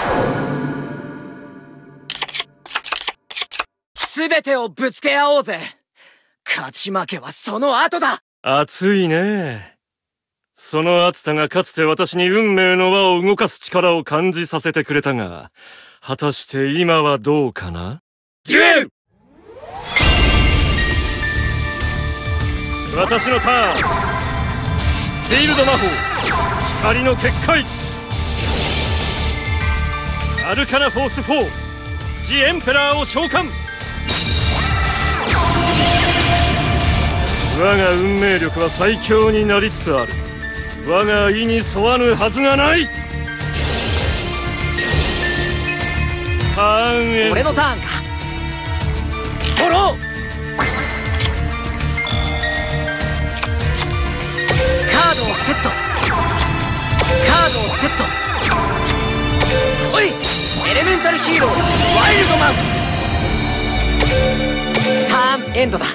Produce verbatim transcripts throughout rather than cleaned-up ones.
全てをぶつけ合おうぜ。勝ち負けはその後だ。 熱いね。その熱さがかつて私に運命の輪を動かす力を感じさせてくれたが、果たして今はどうかな？ デュエル！ 私のターン。フィールド魔法光の結界。アルカナフォースフォージ・エンペラーを召喚。我が運命力は最強になりつつある。我が意に沿わぬはずがない。ターンエンド。 俺のターンか。フォロー。カードをセット。カードをセット。来いエレメンタルヒーローワイルドマン。ターンエンドだ。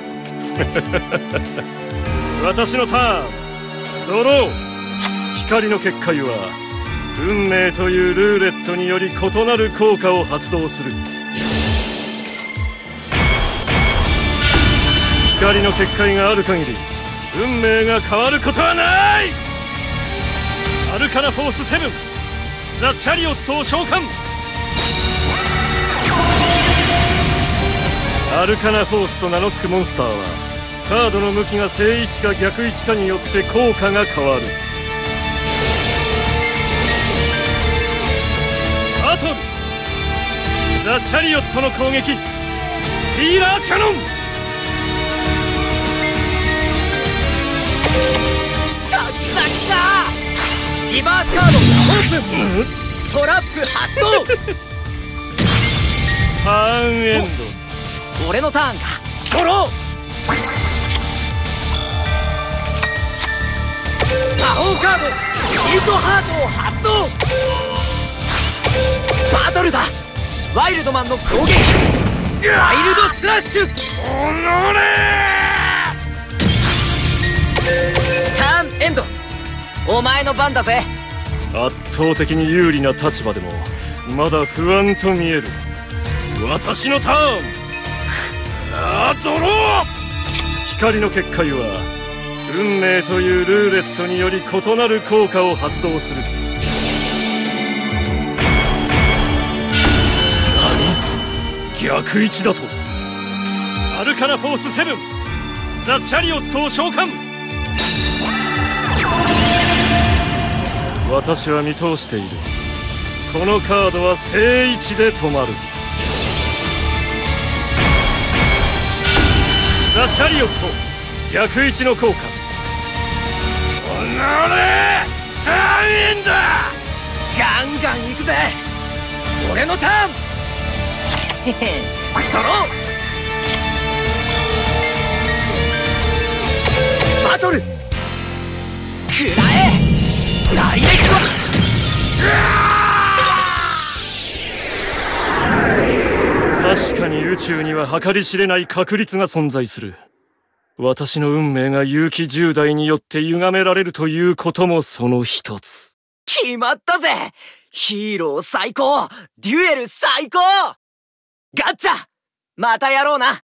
私のターン。ドロー。光の結界は運命というルーレットにより異なる効果を発動する。光の結界がある限り運命が変わることはない。アルカナフォースセブンザ・チャリオットを召喚。アルカナフォースと名の付くモンスターはカードの向きが正位置か逆位置かによって効果が変わる。バトルザ・チャリオットの攻撃。ヒーラーキャノン。 来た来た来た。リバースカードオープン。トラップ発動。 ターンエンド。 俺のターンか。フォロー。魔法カードヒートハートを発動。バトルだ。ワイルドマンの攻撃。ワイルドスラッシュ。 おのれー。ターンエンド。お前の番だぜ。 圧倒的に有利な立場でもまだ不安と見える。私のターン。あドロー。光の結界は運命というルーレットにより異なる効果を発動する。何？逆位置だと？アルカナフォースセブンザ・チャリオットを召喚。私は見通している。このカードは正位置で止まる。ザ・チャリオット逆位置の効果。おのれターンエンだ。 ガンガン行くぜ。俺のターン。ドロー。バトル食らえダイレクト。確かに宇宙には計り知れない確率が存在する。私の運命が結城十代によって歪められるということもその一つ。 決まったぜ。ヒーロー最高。デュエル最高。ガッチャまたやろうな。